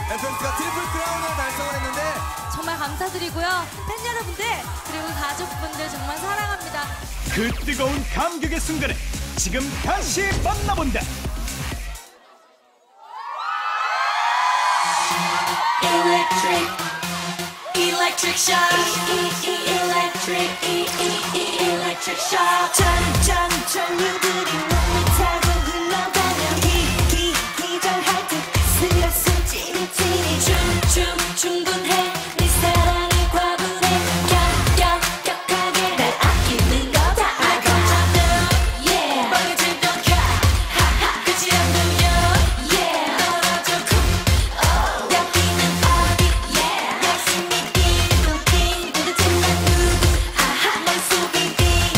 FMC가 트리플 크라운을 달성을 했는데 정말 감사드리고요. 팬 여러분들 그리고 가족분들 정말 사랑합니다. 그 뜨거운 감격의 순간에 지금 다시 만나본다. Electric shock. Electric shock. 전류들이 몸을 타고 흘러가며 기절할 듯 스스로 찌릿찌릿 충분해. 네 사랑이 과분해. 격하게 날 아끼는 거 다 알고 yeah. 멍해지던 가 끝이 안 보여 yeah. 떨어져 여기는 어디 yeah. 열심히 뛰고 도대체 난 누구 맘속이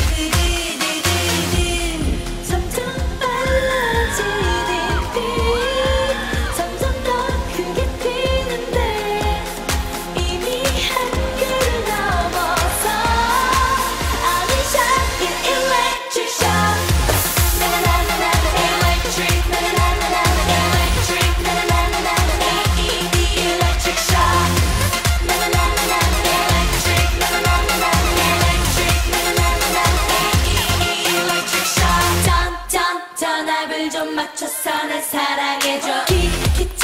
띵 점점 빨라지는 빛 점점 더 크게 튀는데 이미 한계를 넘어서 I'm in shock in electric shock. 나나나나나 electric 나나나나나 electric 나나나나나 electric shock. 나나나나나 electric 나나나나나 electric 나나나나나 electric shock. 턴 날 불 좀 맞춰서 날 사랑해줘.